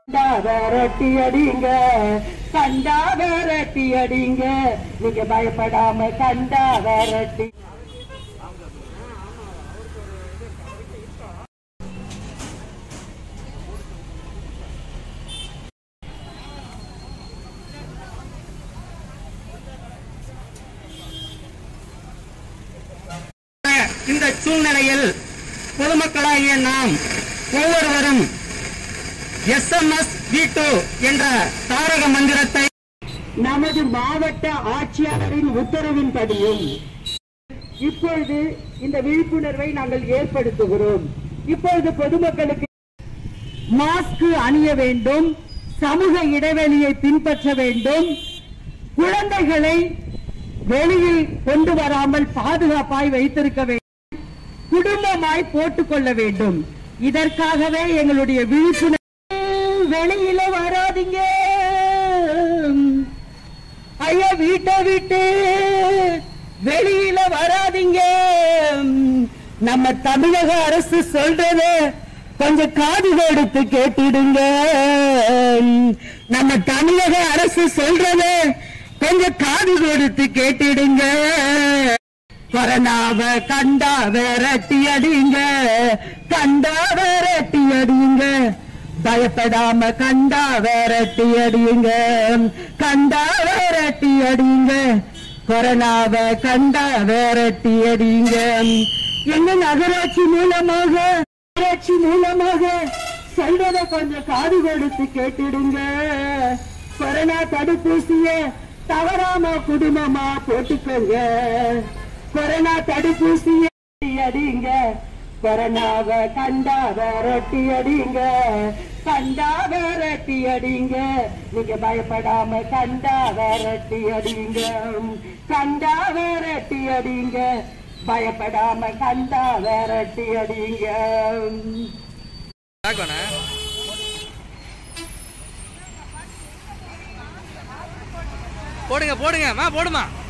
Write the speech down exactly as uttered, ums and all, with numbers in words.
விரட்டி அடிங்க, கண்டா விரட்டி அடிங்க, நீங்க பயப்படாம கண்டா விரட்டி. இந்த சூழ்நிலையில் பொதுமக்களாகிய நாம் ஒவ்வொருவரும் எஸ் எம் எஸ் வி டூ என்ற தாரக மந்திரத்தை நமது மாவட்ட ஆட்சியாளரின் உத்தரவின்படியும் இப்பொழுது இந்த விழிப்புணர்வை நாங்கள் ஏற்படுத்துகிறோம். இப்பொழுது பொதுமக்களுக்கு மாஸ்க் அணிய வேண்டும், சமூக இடைவெளியை பின்பற்ற வேண்டும், குழந்தைகளை வெளியில் கொண்டு வராமல் பாதுகாப்பாய் வைத்திருக்க வேண்டும், குடும்பமாய் போட்டுக் கொள்ள வேண்டும். இதற்காகவே எங்களுடைய விழிப்புணர்வு. வெளியில வராதீங்க ஐயா, வீட்டை விட்டு வெளியில வராதீங்க. நம்ம தமிழக அரசு சொல்றத கொஞ்சம் காது கொடுத்து கேட்டுடுங்க. நம்ம தமிழக அரசு சொல்றத கொஞ்சம் காது கொடுத்து கேட்டுடுங்க. கொரோனாவை கண்டா விரட்டி அடிங்க, கண்டா விரட்டி அடிங்க, பயப்படாம கண்டா விரட்டி அடிங்க, கண்டா விரட்டி அடிங்க, கொரோனாவை கண்டா விரட்டி அடிங்க. எங்க நகராட்சி மூலமாக நகராட்சி மூலமாக சொல்றத கொஞ்சம் காது கொடுத்து கேட்டுடுங்க. கொரோனா தடுப்பூசிய தவறாம குடும்பமா போட்டுக்கோங்க. கொரோனா தடுப்பூசிய அடிங்க, கொரோனாவை கண்டா விரட்டி அடிங்க, கண்டா விரட்டி அடிங்க, நீங்க பயப்படாம கண்டா விரட்டி அடிங்க, கண்டா விரட்டி அடிங்க, பயப்படாம கண்டா விரட்டி அடிங்க. போடுங்க போடுங்க மா போடுமா.